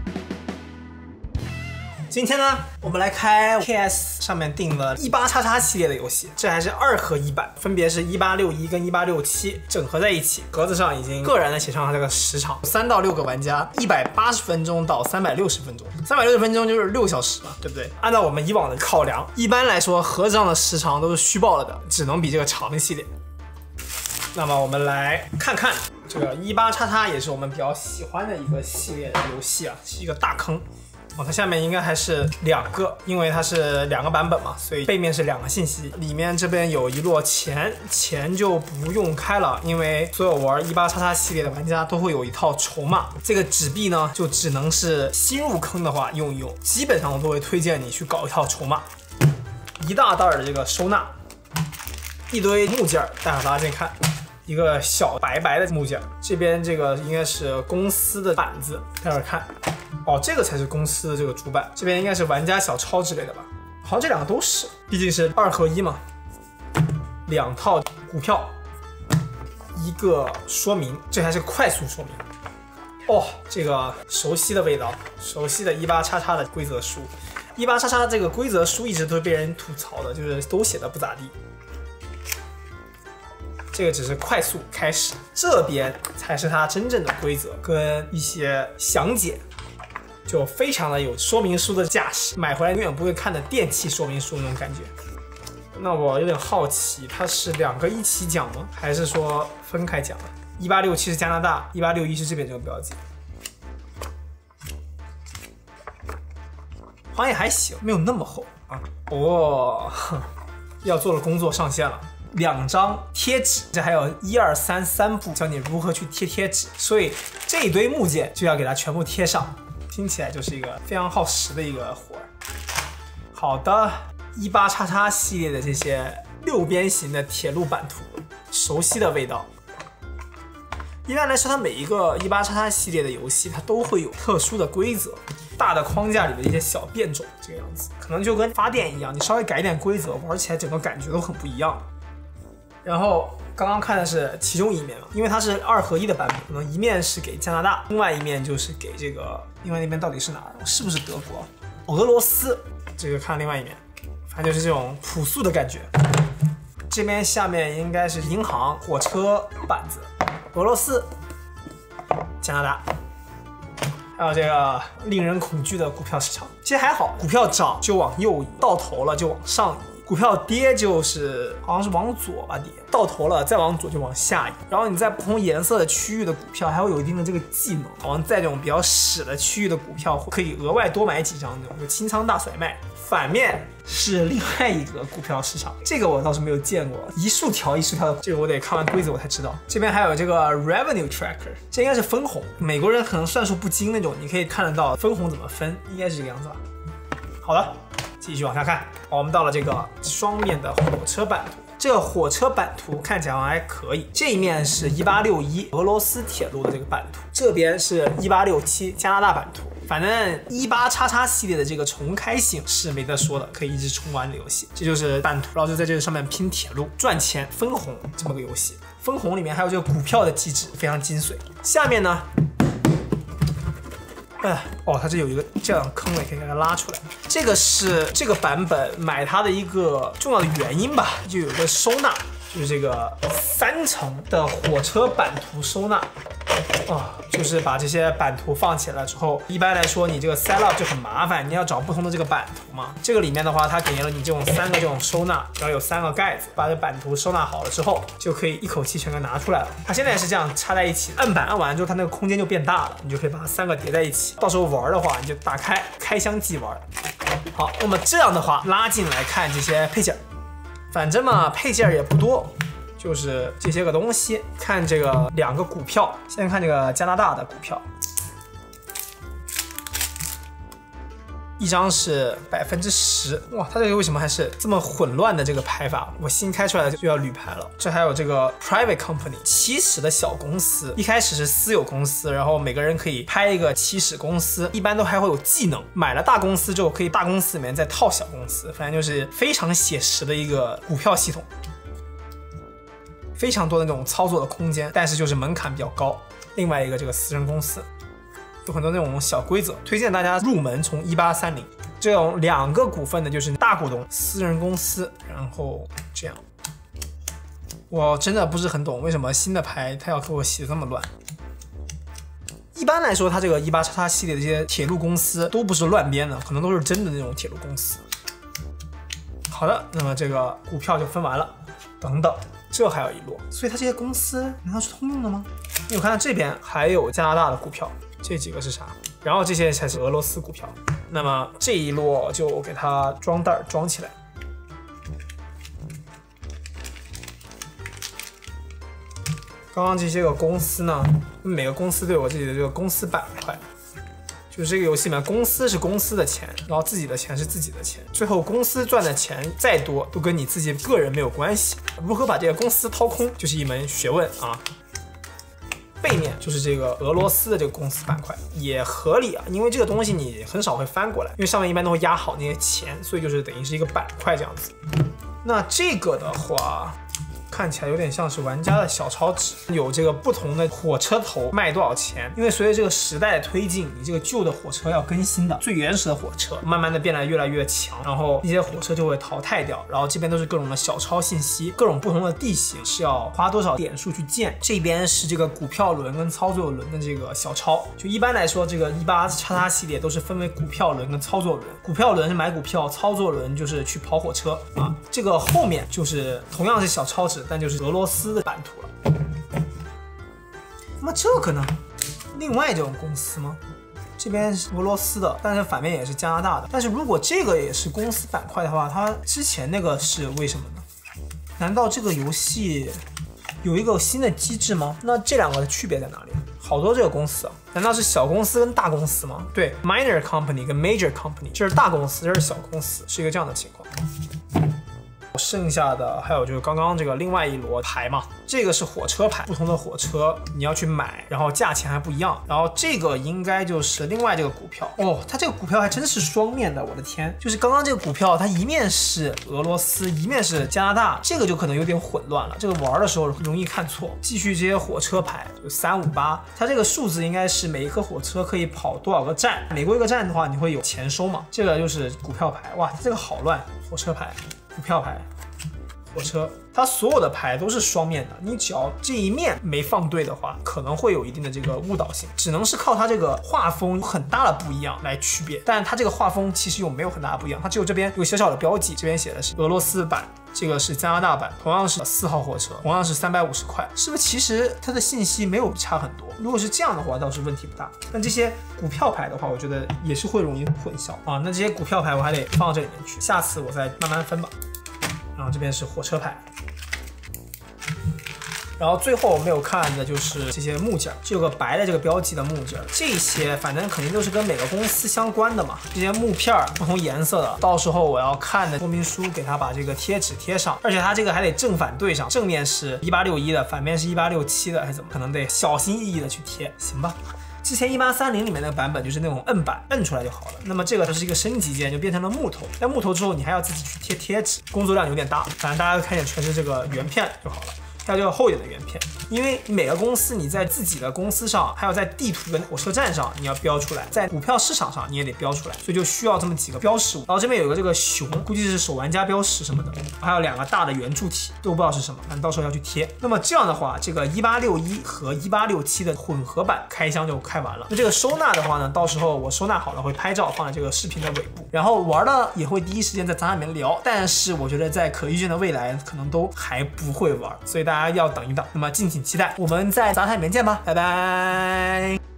今天呢，我们来开 KS 上面订了18XX系列的游戏，这还是2合1版，分别是1861跟1867整合在一起。格子上已经个人的写上了这个时长，3到6个玩家，180分钟到360分钟，360分钟就是6小时嘛，对不对？按照我们以往的考量，一般来说盒子上的时长都是虚报了的，只能比这个长的系列。那么我们来看看这个18XX，也是我们比较喜欢的一个系列的游戏啊，是一个大坑。它下面应该还是2个，因为它是2个版本嘛，所以背面是2个信息。里面这边有一摞钱就不用开了，因为所有玩18XX系列的玩家都会有一套筹码。这个纸币呢，就只能是新入坑的话用一用，基本上我都会推荐你去搞一套筹码。一大袋的这个收纳，一堆木件，待会儿大家先看。一个小白白的木件，这边这个应该是公司的板子，待会儿看。哦，这个才是公司的这个主板，这边应该是玩家小抄之类的吧？好像这2个都是，毕竟是2合1嘛。2套股票，一个说明，这还是快速说明。哦，这个熟悉的味道，熟悉的18XX的规则书。18XX这个规则书一直都被人吐槽的，就是都写的不咋地。这个只是快速开始，这边才是它真正的规则跟一些详解，就非常的有说明书的架势，买回来永远不会看的电器说明书那种感觉。那我有点好奇，它是2个一起讲吗？还是说分开讲？1867是加拿大，1861是这边这个标记。好像也还行，没有那么厚啊。哦，要做的工作上线了。2张贴纸，这还有1、2、3步教你如何去贴纸，所以这一堆木件就要给它全部贴上，听起来就是一个非常耗时的一个活儿。好的，18XX系列的这些6边形的铁路版图，熟悉的味道。一般来说，它每一个18XX系列的游戏，它都会有特殊的规则，大的框架里的一些小变种，这个样子，可能就跟发电一样，你稍微改一点规则，玩起来整个感觉都很不一样。然后刚刚看的是其中一面嘛，因为它是2合1的版本，可能一面是给加拿大，另外一面就是给这个，另外那边到底是哪儿？是不是德国？俄罗斯？这个看另外一面，反正就是这种朴素的感觉。这边下面应该是银行、火车板子，俄罗斯、加拿大，还有这个令人恐惧的股票市场。其实还好，股票涨就往右移，到头了就往上移。股票跌就是好像是往左吧跌，到头了再往左就往下移。然后你在不同颜色的区域的股票还会有一定的这个技能，好像在这种比较屎的区域的股票可以额外多买几张，那种就清仓大甩卖。反面是另外一个股票市场，这个我倒是没有见过，一竖条一竖条的，这个我得看完规则我才知道。这边还有这个 Revenue Tracker， 这应该是分红，美国人可能算术不精那种，你可以看得到分红怎么分，应该是这个样子吧。好的，继续往下看，我们到了这个双面的火车版图。这个火车版图看起来还可以，这一面是1861俄罗斯铁路的这个版图，这边是1867加拿大版图。反正18XX系列的这个重开性是没得说的，可以一直重玩的游戏。这就是版图，然后就在这个上面拼铁路赚钱分红这么个游戏。分红里面还有这个股票的机制，非常精髓。下面呢？它这有一个这样的坑位可以给它拉出来，这个是这个版本买它的一个重要的原因吧，就有一个收纳，就是这个3层的火车版图收纳。就是把这些版图放起来之后，一般来说你这个 set up 就很麻烦，你要找不同的这个版图嘛。这个里面的话，它给了你这种3个这种收纳，然后有3个盖子，把这版图收纳好了之后，就可以一口气全给拿出来了。它现在是这样插在一起，按板按完之后，它那个空间就变大了，你就可以把它3个叠在一起。到时候玩的话，你就打开开箱即玩。好，那么这样的话拉进来看这些配件，反正嘛配件也不多。就是这些个东西，看这个2个股票，先看这个加拿大的股票，一张是10%，哇，它这个为什么还是这么混乱的这个排法？我新开出来的就要捋牌了。这还有这个 private company， 起始的小公司，一开始是私有公司，然后每个人可以拍一个起始公司，一般都还会有技能，买了大公司之后可以大公司里面再套小公司，反正就是非常写实的一个股票系统。非常多的那种操作的空间，但是就是门槛比较高。另外一个这个私人公司， 有很多那种小规则，推荐大家入门从1830。这种2个股份的就是大股东、私人公司，然后这样。我真的不是很懂为什么新的牌它要给我写这么乱。一般来说，它这个18XX系列的这些铁路公司都不是乱编的，可能都是真的那种铁路公司。好的，那么这个股票就分完了。等等，这还有一摞，所以它这些公司难道是通用的吗？因为我看到这边还有加拿大的股票，这几个是啥？然后这些才是俄罗斯股票。那么这一摞就给它装袋装起来。刚刚这些个公司呢，每个公司都有我自己的这个公司板块，就是这个游戏里面，公司是公司的钱，然后自己的钱是自己的钱，最后公司赚的钱再多都跟你自己个人没有关系。如何把这个公司掏空，就是一门学问啊。背面就是这个俄罗斯的这个公司板块，也合理啊，因为这个东西你很少会翻过来，因为上面一般都会压好那些钱，所以就是等于是一个板块这样子。那这个的话，看起来有点像是玩家的小抄纸，有这个不同的火车头卖多少钱，因为随着这个时代的推进，你这个旧的火车要更新的，最原始的火车慢慢的变得越来越强，然后一些火车就会淘汰掉，然后这边都是各种的小抄信息，各种不同的地形是要花多少点数去建，这边是这个股票轮跟操作轮的这个小抄，就一般来说这个18XX系列都是分为股票轮跟操作轮，股票轮是买股票，操作轮就是去跑火车啊，这个后面就是同样是小抄纸，但就是俄罗斯的版图了。那么这个呢？另外这种公司吗？这边是俄罗斯的，但是反面也是加拿大的。但是如果这个也是公司板块的话，它之前那个是为什么呢？难道这个游戏有一个新的机制吗？那这两个的区别在哪里？好多这个公司啊，难道是小公司跟大公司吗？对 ，minor company 跟 major company， 这是大公司，这是小公司，是一个这样的情况。剩下的还有就是刚刚这个另外一摞牌嘛，这个是火车牌，不同的火车你要去买，然后价钱还不一样。然后这个应该就是另外这个股票哦，它这个股票还真是双面的，我的天！就是刚刚这个股票，它一面是俄罗斯，一面是加拿大，这个就可能有点混乱了。这个玩的时候容易看错。继续这些火车牌，就358，它这个数字应该是每一颗火车可以跑多少个站，每过一个站的话你会有钱收嘛。这个就是股票牌，哇，这个好乱，火车牌。股票牌、火车，它所有的牌都是双面的，你只要这一面没放对的话，可能会有一定的这个误导性，只能是靠它这个画风有很大的不一样来区别。但它这个画风其实又没有很大的不一样，它只有这边有个小小的标记，这边写的是俄罗斯版，这个是加拿大版，同样是4号火车，同样是350块，是不是其实它的信息没有差很多？如果是这样的话，倒是问题不大。但这些股票牌的话，我觉得也是会容易混淆啊。那这些股票牌我还得放到这里面去，下次我再慢慢分吧。然后这边是火车牌，然后最后没有看的就是这些木件，这有个白的这个标记的木件，这些反正肯定都是跟每个公司相关的嘛。这些木片不同颜色的，到时候我要看的说明书给它把这个贴纸贴上，而且它这个还得正反对上，正面是1861的，反面是1867的，还是怎么？可能得小心翼翼的去贴，行吧？之前1830里面那个版本就是那种摁板摁出来就好了，那么这个就是一个升级件，就变成了木头。在木头之后，你还要自己去贴贴纸，工作量有点大。反正大家看见全是这个圆片就好了。它就要厚一点的圆片，因为每个公司你在自己的公司上，还有在地图跟火车站上你要标出来，在股票市场上你也得标出来，所以就需要这么几个标识物。然后这边有个这个熊，估计是手玩家标识什么的，还有2个大的圆柱体，都不知道是什么，反正到时候要去贴。那么这样的话，这个1861和1867的混合版开箱就开完了。那这个收纳的话呢，到时候我收纳好了会拍照放在这个视频的尾部，然后玩的也会第一时间在杂谈里面聊。但是我觉得在可预见的未来可能都还不会玩，所以大家要等一等。那么敬请期待，我们在杂谈里面见吧，拜拜。